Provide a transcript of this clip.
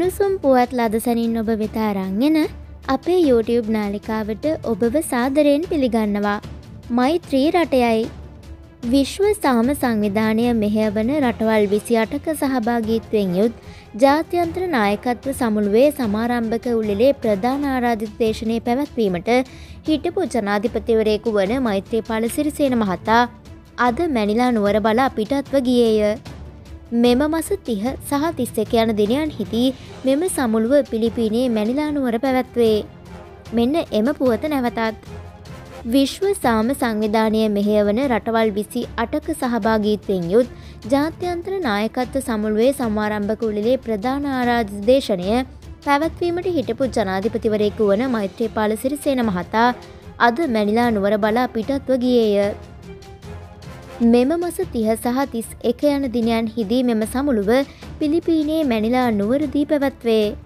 උණුසුම් පුවත් ලදසනින් ඔබ වෙත අරන් අපේ YouTube නාලිකාවට ඔබව සාදරයෙන් පිළිගන්නවා. මෛත්‍රී රටයයි විශ්ව සාම සංවිධානය මෙහෙයවන රටවල් 28ක සහභාගීත්වයෙන් යුත් ජාත්‍යන්තර නායකත්ව සමුළුවේ සමාරම්භක උළෙලේ ප්‍රධාන ආරාධිත දේශනයේ පැවැත්වීමට හිටපු ජනාධිපතිවරයෙකු වන මෛත්‍රීපාල සිරිසේන මහතා අද මැනිලා නුවර බලා පිටත්ව ගියේය. මෙම මස 30 සහ 31 යන දිනයන්හිදී මෙම සමුළුව පිලිපීනයේ මැනිලා නුවර පැවැත්වේ. මෙන්න එම පුවත නැවතත් විශ්ව සාම සංවිධානය මෙහෙයවන රටවල් 28ක සහභාගීත්වයෙන් යුත් ජාත්‍යන්තර නායකත්ව සමුළුවේ සමාරම්භක උළෙලේ ප්‍රධාන ආරාධිත දේශනය පැවැත්වීමට හිටපු ජනාධිපතිවරයෙකු වන මෛත්‍රීපාල සිරිසේන මහතා අද මැනිලා නුවර බලා පිටත්ව ගියේය. මෙම මස 30 සහ 31 යන දිනයන්හිදී මෙම සමුළුව පිලිපීනයේ මැනිලා නුවරදී පැවැත්වේ.